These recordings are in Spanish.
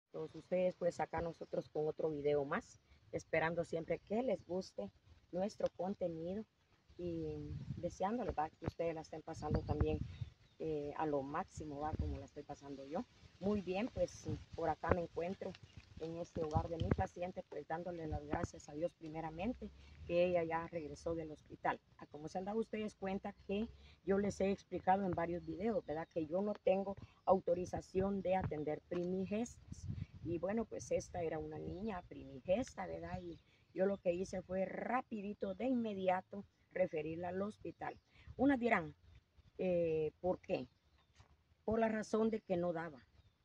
todos ustedes, pues acá nosotros con otro video más, esperando siempre que les guste nuestro contenido y deseándoles, ¿va?, que ustedes la estén pasando también a lo máximo, ¿va?, como la estoy pasando yo. Muy bien, pues por acá me encuentro en este hogar de mi paciente, pues dándole las gracias a Dios primeramente que ella ya regresó del hospital. Como se han dado ustedes cuenta que yo les he explicado en varios videos, ¿verdad?, que yo no tengo autorización de atender primigestas. Y bueno, pues esta era una niña primigesta, ¿verdad? Y yo lo que hice fue rapidito, de inmediato, referirla al hospital. Unas dirán, ¿por qué? Por la razón de que no daba.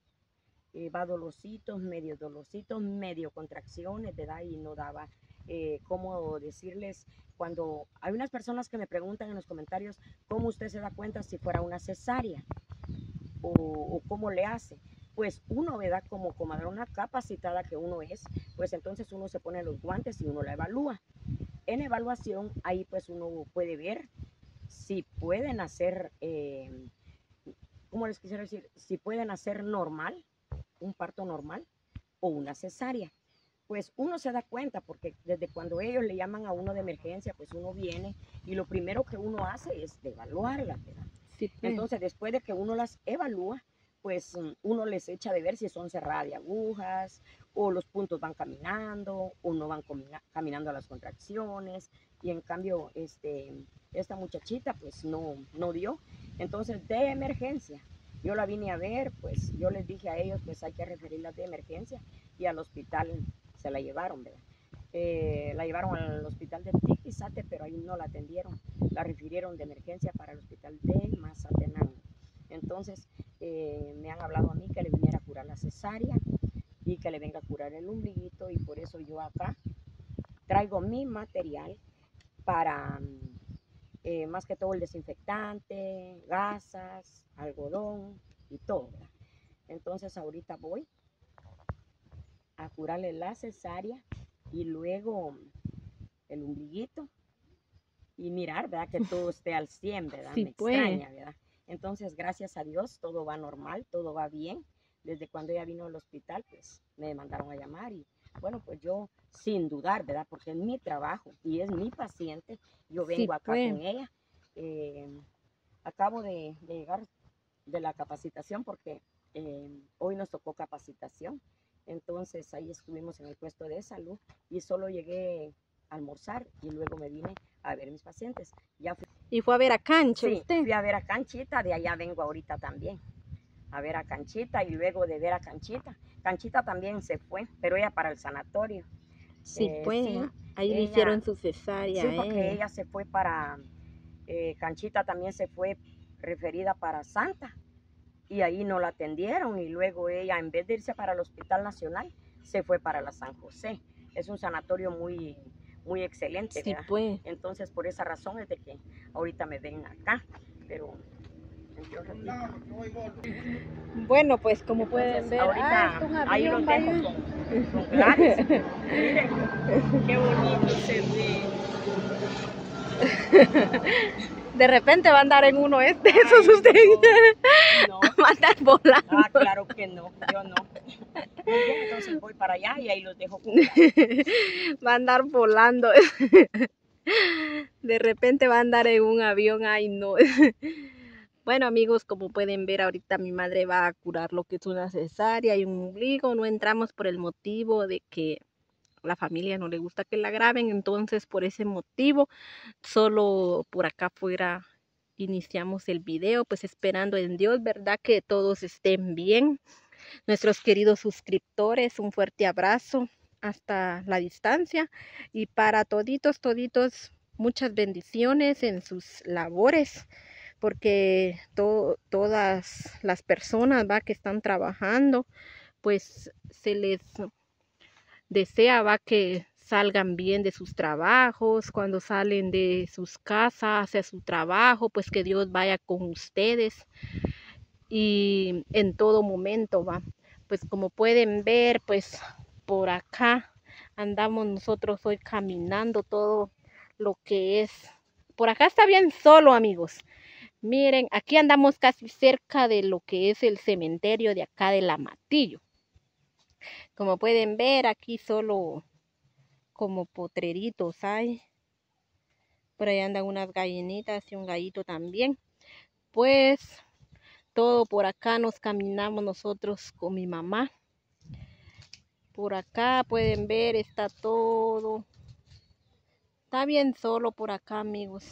Va dolorcitos, medio contracciones, ¿verdad? Y no daba, ¿cómo decirles? Cuando hay unas personas que me preguntan en los comentarios, ¿cómo usted se da cuenta si fuera una cesárea? O cómo le hace. Pues uno, ¿verdad? Como comadrona capacitada que uno es, pues entonces uno se pone los guantes y uno la evalúa. En evaluación, ahí pues uno puede ver si pueden hacer, ¿cómo les quisiera decir? Si pueden hacer normal, un parto normal o una cesárea. Pues uno se da cuenta porque desde cuando ellos le llaman a uno de emergencia, pues uno viene y lo primero que uno hace es evaluarla, ¿verdad? Sí, pues. Entonces, después de que uno las evalúa, pues uno les echa de ver si son cerradas de agujas, o los puntos van caminando, o no van caminando a las contracciones, y en cambio, esta muchachita, pues no dio. Entonces, de emergencia, yo la vine a ver, pues yo les dije a ellos, pues hay que referirla de emergencia, y al hospital se la llevaron, ¿verdad? La llevaron al hospital de Tiquizate, pero ahí no la atendieron, la refirieron de emergencia para el hospital de Mazatenango. Entonces me han hablado a mí que le viniera a curar la cesárea y que le venga a curar el ombliguito, y por eso yo acá traigo mi material para más que todo el desinfectante, gasas, algodón y todo, ¿verdad? Entonces ahorita voy a curarle la cesárea y luego el ombliguito y mirar, ¿verdad?, que todo esté al 100, ¿verdad? Sí, Me pues. extraña, ¿verdad? Entonces, gracias a Dios, todo va normal, todo va bien. Desde cuando ella vino al hospital, pues me mandaron a llamar y bueno, pues yo sin dudar, ¿verdad? Porque es mi trabajo y es mi paciente, yo Sí, vengo acá pues. con ella. Acabo de llegar de la capacitación porque hoy nos tocó capacitación. Entonces ahí estuvimos en el puesto de salud y solo llegué a almorzar y luego me vine a ver mis pacientes. Ya fui, ¿Y fue a ver a Cancha sí, usted? fui a ver a Canchita, de allá vengo ahorita también a ver a Canchita, y luego de ver a Canchita, Canchita también se fue, pero ella para el sanatorio. Sí, pues. Sí, Ahí le ella, hicieron su cesárea, sí, porque ella se fue para, Canchita también se fue referida para Santa, y ahí no la atendieron, y luego ella, en vez de irse para el Hospital Nacional, se fue para la San José. Es un sanatorio muy excelente, Sí, ¿verdad? pues. Entonces, por esa razón es de que ahorita me ven acá, pero entre un ratito. Bueno, pues como pueden Entonces, ver, ahorita está un ahí los avión, dejo vaya. con Gladys. Miren, qué bonito se ve. De repente va a andar en uno esos Ay, usted. no, Va a andar volando. ah, claro que no, yo no. Muy bien, entonces voy para allá y ahí los dejo con Gladys. Va a andar volando. De repente va a andar en un avión, ay no. Bueno amigos, como pueden ver, ahorita mi madre va a curar lo que es una cesárea y un ombligo. No entramos por el motivo de que a la familia no le gusta que la graben, entonces por ese motivo solo por acá afuera iniciamos el video, pues esperando en Dios, ¿verdad? Que todos estén bien. Nuestros queridos suscriptores, un fuerte abrazo hasta la distancia, y para toditos, muchas bendiciones en sus labores, porque todas las personas, ¿va?, que están trabajando, pues se les desea, ¿va?, que salgan bien de sus trabajos, cuando salen de sus casas hacia su trabajo, pues que Dios vaya con ustedes y en todo momento, va. Pues como pueden ver, pues por acá andamos nosotros hoy caminando todo lo que es. Por acá está bien solo, amigos. Miren, aquí andamos casi cerca de lo que es el cementerio de acá de La Matillo. Como pueden ver, aquí solo como potreritos hay. Por ahí andan unas gallinitas y un gallito también. Pues todo por acá nos caminamos nosotros con mi mamá. Por acá pueden ver, está todo. Está bien solo por acá, amigos.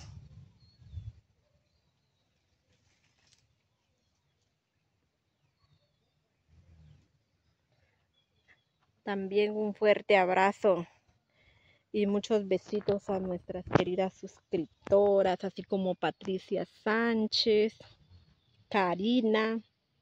También un fuerte abrazo y muchos besitos a nuestras queridas suscriptoras, así como Patricia Sánchez, Karina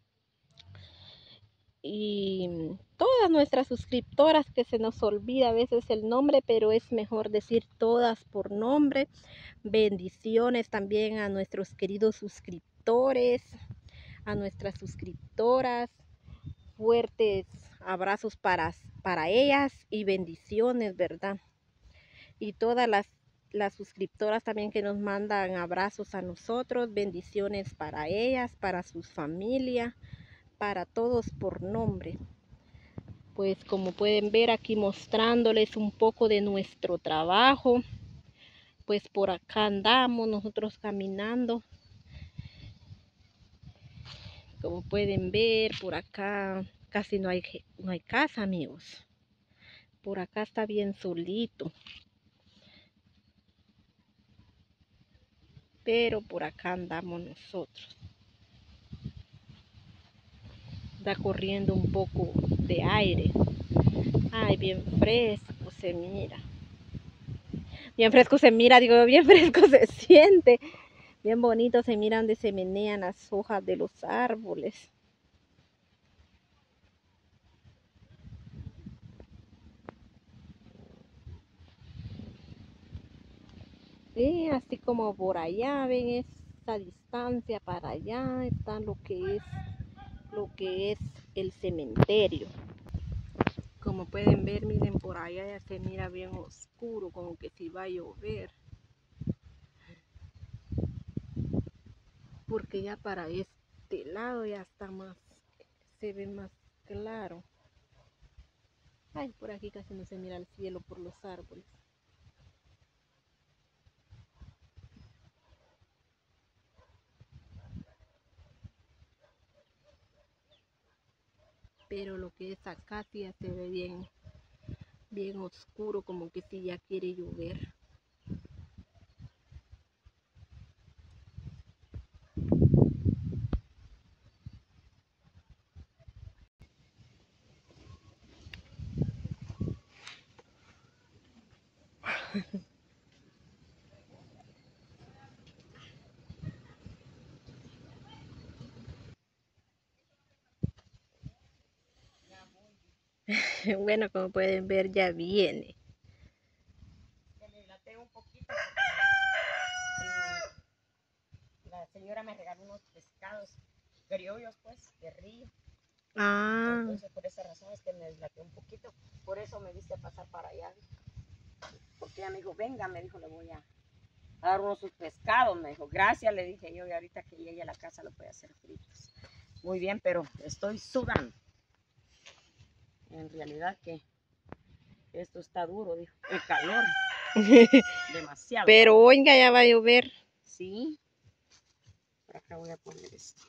y todas nuestras suscriptoras, que se nos olvida a veces el nombre, pero es mejor decir todas por nombre. Bendiciones también a nuestros queridos suscriptores, a nuestras suscriptoras. Fuertes abrazos para ellas y bendiciones, ¿verdad? Y todas las suscriptoras también que nos mandan abrazos a nosotros, bendiciones para ellas, para sus familias, para todos por nombre. Pues como pueden ver aquí mostrándoles un poco de nuestro trabajo, pues por acá andamos nosotros caminando. Como pueden ver, por acá casi no hay casa, amigos. Por acá está bien solito. Pero por acá andamos nosotros. Está corriendo un poco de aire. Ay, bien fresco se mira. Bien fresco se mira, digo, bien fresco se siente. Bien bonito se mira donde se menean las hojas de los árboles. Y así como por allá, ven esa distancia para allá, está lo que es el cementerio. Como pueden ver, miren, por allá ya se mira bien oscuro, como que si va a llover. Porque ya para este lado ya está más, se ve más claro. Ay, por aquí casi no se mira el cielo por los árboles. Pero lo que es acá sí ya se ve bien, bien oscuro, como que si ya quiere llover. Bueno, como pueden ver, ya viene. Un poquito la señora me regaló unos pescados criollos, pues, de río. Ah, Entonces, por esa razón es que me deslaté un poquito. Por eso me viste pasar para allá. Porque ella me dijo, venga, me dijo, le voy a dar unos sus pescados. Me dijo, gracias, le dije yo, y ahorita que llegue a la casa lo voy a hacer fritos. Muy bien, pero estoy sudando. En realidad que esto está duro, dijo. El calor. Demasiado. pero calor. oiga, ya va a llover. Sí. Por acá voy a poner esto.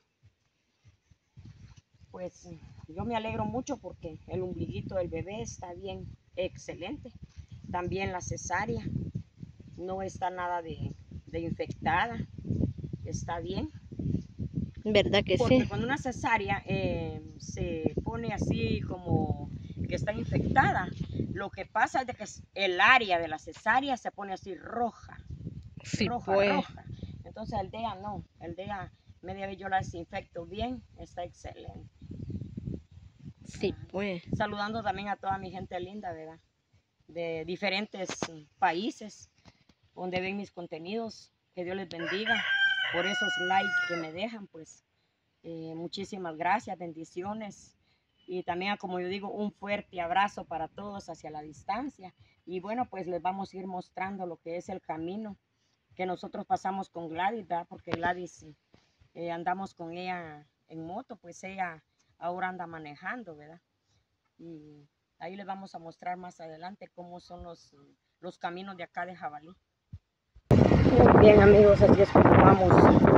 Pues yo me alegro mucho porque el ombliguito del bebé está bien, excelente. También la cesárea no está nada de infectada, está bien. ¿Verdad que Porque sí? cuando una cesárea se pone así como que está infectada, lo que pasa es de que el área de la cesárea se pone así roja, Sí, roja, pues. roja. Entonces el DEA no, el DEA media vez yo la desinfecto bien, está excelente. Sí, pues. Saludando también a toda mi gente linda, ¿verdad? De diferentes países donde ven mis contenidos. Que Dios les bendiga por esos likes que me dejan, pues muchísimas gracias, bendiciones. Y también, como yo digo, un fuerte abrazo para todos hacia la distancia. Y bueno, pues les vamos a ir mostrando lo que es el camino que nosotros pasamos con Gladys, ¿verdad? Porque Gladys andamos con ella en moto, pues ella ahora anda manejando, ¿verdad? y ahí les vamos a mostrar más adelante cómo son los caminos de acá de Jabalí. Muy bien, amigos, así es como vamos.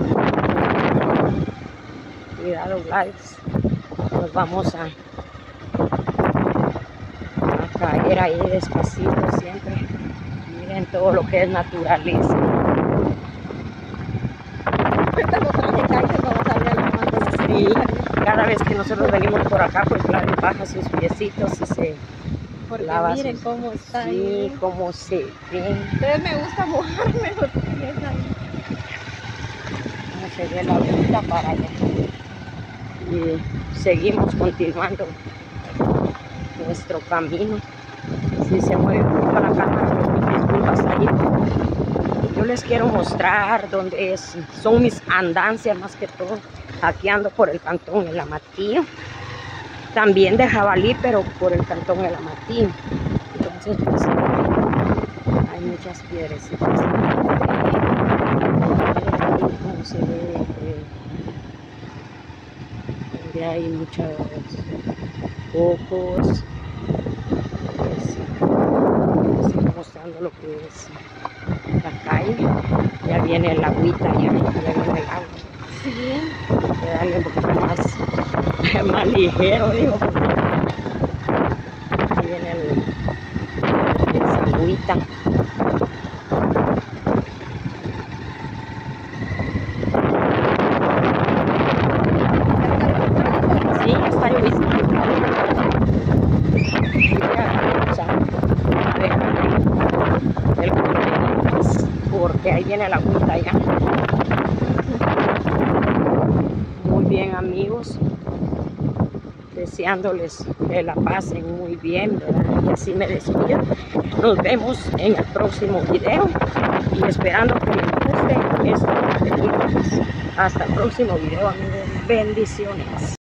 Cuidado, Gladys. Nos vamos a caer ahí despacito siempre. Miren todo lo que es naturaleza. Sí, cada vez que nosotros venimos por acá, pues Gladys baja sus piecitos y se Porque lava miren sus... cómo está Sí, ahí. cómo se ve. Entonces me gusta mojarme los pies ahí. Cómo se ve la vista para allá. Y seguimos continuando nuestro camino. Si se mueve un poco la cámara, pues disculpas ahí. Yo les quiero mostrar dónde son mis andancias, más que todo. Aquí ando por el cantón El Amatillo, también de Jabalí, pero por el cantón El Amatillo. Entonces, pues, hay muchas piedrecitas. Cómo se ve, donde hay muchos cocos. Sigo mostrando lo que es la calle. Ya viene el agüita, ya viene el agua. Sí. Hay que darle un poquito más ligero, digo. Ahí viene esa agüita. Sí, está lloviendo. Porque ahí viene la agüita ya. Muy bien, amigos, deseándoles que la pasen muy bien, ¿verdad? Y así me despido. Nos vemos en el próximo video y esperando que les guste este contenido. Hasta el próximo video, amigos. Bendiciones.